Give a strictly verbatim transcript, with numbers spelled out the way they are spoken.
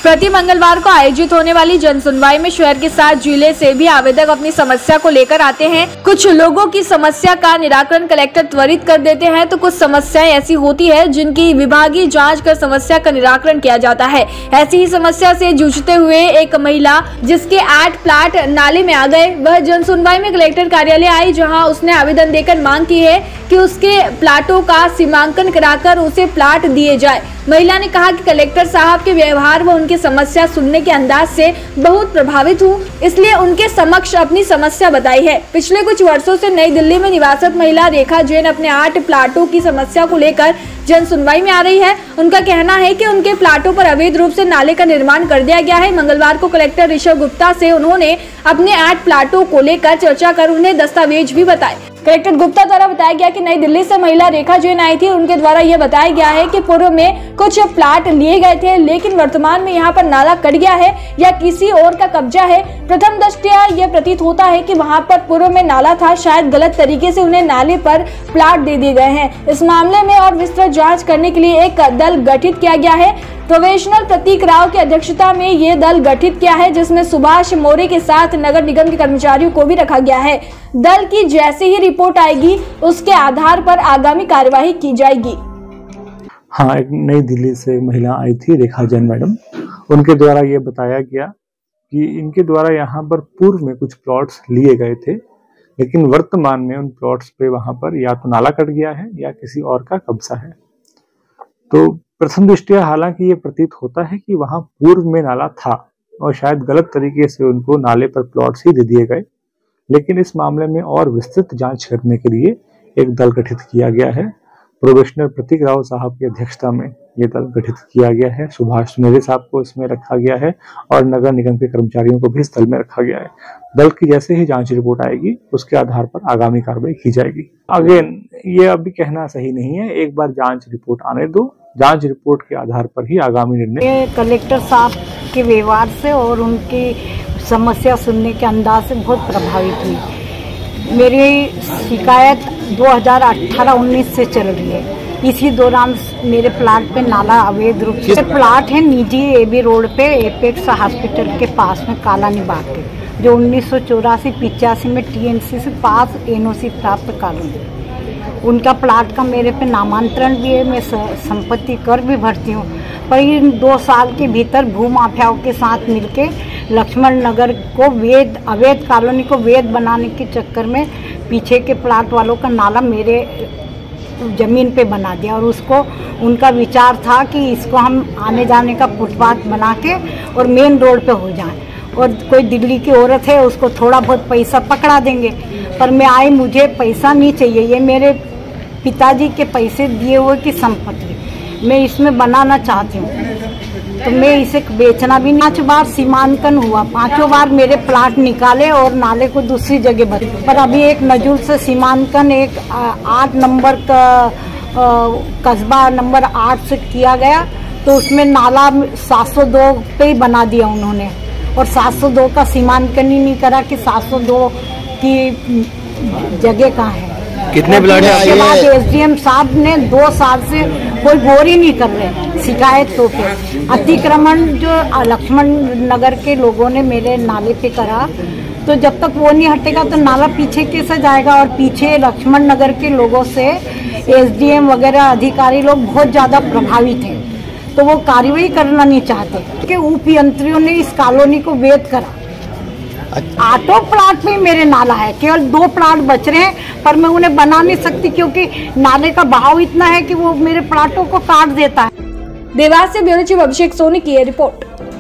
प्रति मंगलवार को आयोजित होने वाली जन सुनवाई में शहर के साथ जिले से भी आवेदक अपनी समस्या को लेकर आते हैं। कुछ लोगों की समस्या का निराकरण कलेक्टर त्वरित कर देते हैं, तो कुछ समस्याएं ऐसी होती है जिनकी विभागीय जांच कर समस्या का निराकरण किया जाता है। ऐसी ही समस्या से जूझते हुए एक महिला जिसके आठ प्लाट नाले में आ गए, वह जन सुनवाई में कलेक्टर कार्यालय आई, जहाँ उसने आवेदन देकर मांग की है कि उसके प्लाटों का सीमांकन कराकर उसे प्लाट दिए जाए। महिला ने कहा कि कलेक्टर साहब के व्यवहार व उनकी समस्या सुनने के अंदाज से बहुत प्रभावित हूँ, इसलिए उनके समक्ष अपनी समस्या बताई है। पिछले कुछ वर्षों से नई दिल्ली में निवासित महिला रेखा जैन अपने आठ प्लाटों की समस्या को लेकर जन सुनवाई में आ रही है। उनका कहना है कि उनके प्लाटों पर अवैध रूप से नाले का निर्माण कर दिया गया है। मंगलवार को कलेक्टर ऋषभ गुप्ता से उन्होंने अपने आठ प्लाटों को लेकर चर्चा कर उन्हें दस्तावेज भी बताए। कलेक्टर गुप्ता द्वारा बताया गया कि नई दिल्ली से महिला रेखा जैन आई थी। उनके द्वारा यह बताया गया है कि पूर्व में कुछ प्लाट लिए गए थे, लेकिन वर्तमान में यहां पर नाला कट गया है या किसी और का कब्जा है। प्रथम दृष्टया यह प्रतीत होता है कि वहां पर पूर्व में नाला था, शायद गलत तरीके से उन्हें नाले पर प्लाट दे दिए गए हैं। इस मामले में और विस्तृत जाँच करने के लिए एक दल गठित किया गया है। प्रोफेशनल प्रतीक राव की अध्यक्षता में ये दल गठित किया है, जिसमें सुभाष मौर्य के साथ नगर निगम के कर्मचारियों को भी रखा गया है। दल की जैसे ही रिपोर्ट आएगी उसके आधार पर आगामी कार्यवाही की जाएगी। हाँ, एक नई दिल्ली से महिला आई थी रेखा जैन मैडम। उनके द्वारा ये बताया गया कि इनके द्वारा यहाँ पर पूर्व में कुछ प्लॉट्स लिए गए थे, लेकिन वर्तमान में उन प्लॉट्स पे वहां पर या तो नाला कट गया है या किसी और का कब्जा है। तो प्रथम दृष्टया हालांकि ये प्रतीत होता है कि वहां पूर्व में नाला था और शायद गलत तरीके से उनको नाले पर प्लॉट्स ही दे दिए गए, लेकिन इस मामले में और विस्तृत जांच करने के लिए एक दल गठित किया गया है। प्रोफेशनल प्रतीक राव साहब की अध्यक्षता में ये दल गठित किया गया है। सुभाष मौर्य साहब को इसमें रखा गया है और नगर निगम के कर्मचारियों को भी इस दल में रखा गया है। दल की जैसे ही जांच रिपोर्ट आएगी उसके आधार पर आगामी कार्रवाई की जाएगी। अगेन ये अभी कहना सही नहीं है, एक बार जांच रिपोर्ट आने दो, जांच रिपोर्ट के आधार पर ही आगामी निर्णय। कलेक्टर साहब के व्यवहार से और उनकी समस्या सुनने के अंदाज से बहुत प्रभावित हुई। मेरी शिकायत दो हज़ार अठारह उन्नीस से चल रही है। इसी दौरान मेरे प्लाट पे नाला अवैध रूप से प्लाट है निजी एबी रोड पे एपेक्स हॉस्पिटल के पास में कालानी बाग के, जो उन्नीस सौ चौरासी पिचासी में टीएनसी से पास एनओसी प्राप्त कॉलोनी। उनका प्लाट का मेरे पे नामांतरण भी है, मैं संपत्ति कर भी भरती हूँ, पर इन दो साल के भीतर भू माफियाओं के साथ मिलके लक्ष्मण नगर को वैध अवैध कॉलोनी को वैध बनाने के चक्कर में पीछे के प्लाट वालों का नाला मेरे जमीन पे बना दिया। और उसको उनका विचार था कि इसको हम आने जाने का फुटपाथ बना के और मेन रोड पे हो जाएं, और कोई दिल्ली की औरत है उसको थोड़ा बहुत पैसा पकड़ा देंगे। पर मैं आई, मुझे पैसा नहीं चाहिए, ये मेरे पिताजी के पैसे दिए हुए की संपत्ति मैं इसमें बनाना चाहती हूँ, तो मैं इसे बेचना भी नहीं। पांच बार सीमांकन हुआ, पांचों बार मेरे प्लाट निकाले और नाले को दूसरी जगह बदले, पर अभी एक नजूल से सीमांकन एक आठ नंबर का कस्बा नंबर आठ से किया गया, तो उसमें नाला सात सौ दो पे ही बना दिया उन्होंने, और सात सौ दो का सीमांकन ही नहीं करा कि सात सौ दो की जगह कहाँ है। कितने प्लाट है? उसके बाद एसडीएम साहब ने दो साल से कोई गौर ही नहीं कर रहे शिकायत तो पे। अतिक्रमण जो लक्ष्मण नगर के लोगों ने मेरे नाले पे करा, तो जब तक वो नहीं हटेगा तो नाला पीछे कैसे जाएगा। और पीछे लक्ष्मण नगर के लोगों से एसडीएम वगैरह अधिकारी लोग बहुत ज़्यादा प्रभावित हैं, तो वो कार्रवाई करना नहीं चाहते कि उप यंत्रियों ने इस कॉलोनी को वैध करा। आठों प्लाट में मेरे नाला है, केवल दो प्लाट बच रहे हैं, पर मैं उन्हें बना नहीं सकती क्योंकि नाले का बहाव इतना है कि वो मेरे प्लाटों को काट देता है। देवास से ब्यूरो चीफ अभिषेक सोनी की रिपोर्ट।